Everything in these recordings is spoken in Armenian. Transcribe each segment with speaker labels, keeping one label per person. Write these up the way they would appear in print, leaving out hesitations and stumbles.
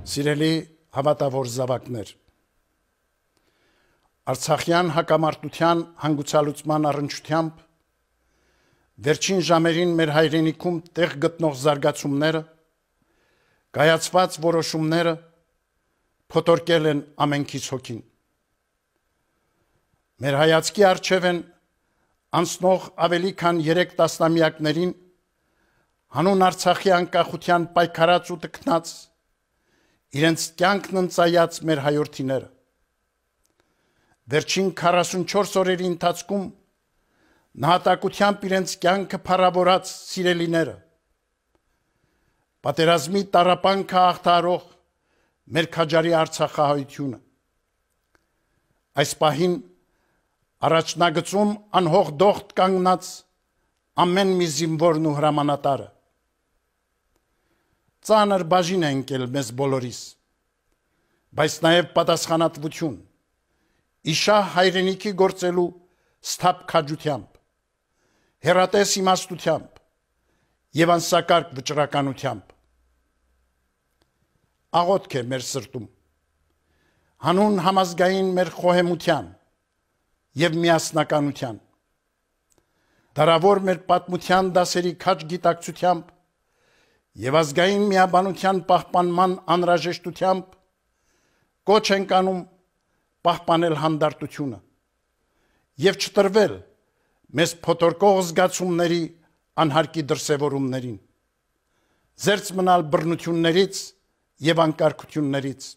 Speaker 1: Սիրելի հավատավոր զավակներ, Արցախյան հակամարտության հանգուցալուծման առնչությամբ վերջին ժամերին մեր հայրենիքում տեղ գտնող զարգացումները, կայացված որոշումները փոթորկել են ամենքից հոգին։ Մեր հայացքի առջև են անցնող ավելի քան 3 տասնամյակներին հանուն Արցախի անկախության պայքարած ու տքնած իրենց կյանքն ընծայած մեր հայրենիները։ Վերջին 44 օրերի ընթացքում նահատակությամբ իրենց կյանքը փառավորած սիրելիները, պատերազմի տառապանքը հաղթահարող մեր քաջարի Արցախահայությունը, այս պահին առաջնագծում անհող դողտ կանգնած ամեն մի զինվորն ու հրամանատարը, ծանր բաժին է ընկել մեզ բոլորիս, բայց նաև պատասխանատվություն, իշահ հայրենիքի գործելու սթափ քաջությամբ, հեռատես իմաստությամբ և անսակարգ վճռականությամբ։ Աղոթք է մեր սրտում, հանուն համազգային մեր խոհեմության և միասնականության, դարավոր մեր պատմության դասերի քաջ գիտակցությամբ և ազգային միաբանության պահպանման անհրաժեշտությամբ կոչ ենք անում պահպանել հանդարտությունը և չտրվել մեզ փոթորկող զգացումների անհարկի դրսևորումներին, զերծ մնալ բռնություններից և անկարգություններից։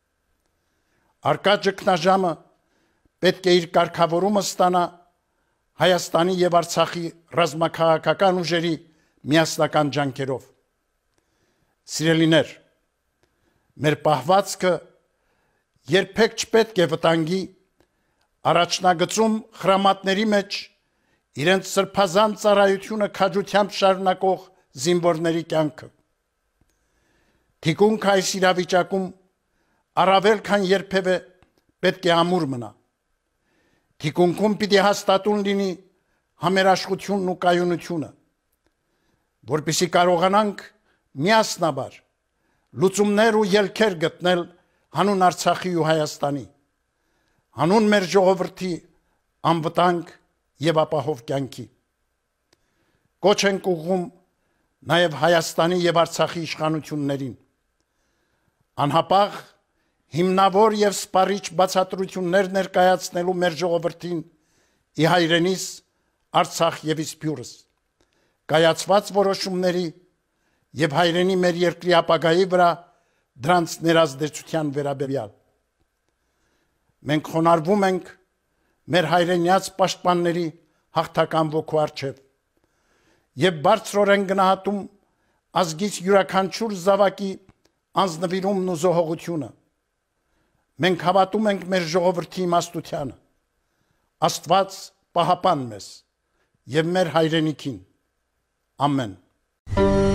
Speaker 1: Առկա ճգնաժամը պետք է իր կարգավորումը ստանա Հայաստանի և Արցախի ռազմաքաղաքական ուժերի միասնական ջանքերով։ Սիրելիներ, մեր պահվածքը երբեք չպետք է վտանգի առաջնագծում խրամատների մեջ իրենց սրբազան ծառայությունը քաջությամբ շարունակող զինվորների կյանքը։ Թիկունքը այս իրավիճակում առավել քան երբևէ պետք է ամուր մնա։ Թիկունքում պիտի հաստատուն լինի համերաշխությունն ու կայունությունը, որպեսզի կարողանանք միասնաբար լուծումներ ու ելքեր գտնել հանուն Արցախի ու Հայաստանի, հանուն մեր ժողովրդի անվտանգ և ապահով կյանքի։ Կոչ ենք ուղղում նաև Հայաստանի և Արցախի իշխանություններին, անհապաղ հիմնավոր և սպառիչ բացատրություններ ներկայացնելու մեր ժողովրդին ի հայրենիս Արցախ և Իսպյուրս, կայացված որոշումների և հայրենի մեր երկրի ապագայի վրա դրանց ներազդեցության վերաբերյալ։ Մենք խոնարհվում ենք մեր հայրենյաց պաշտպանների հաղթական ոգու առջև և բարձրորեն գնահատում ազգից յուրաքանչյուր զավակի անձնվիրումն ու զոհողությունը։ Մենք հավատում ենք մեր ժողովրդի իմաստությանը, Աստված պահապան մեզ և մեր հայրենիքին։ Ամեն։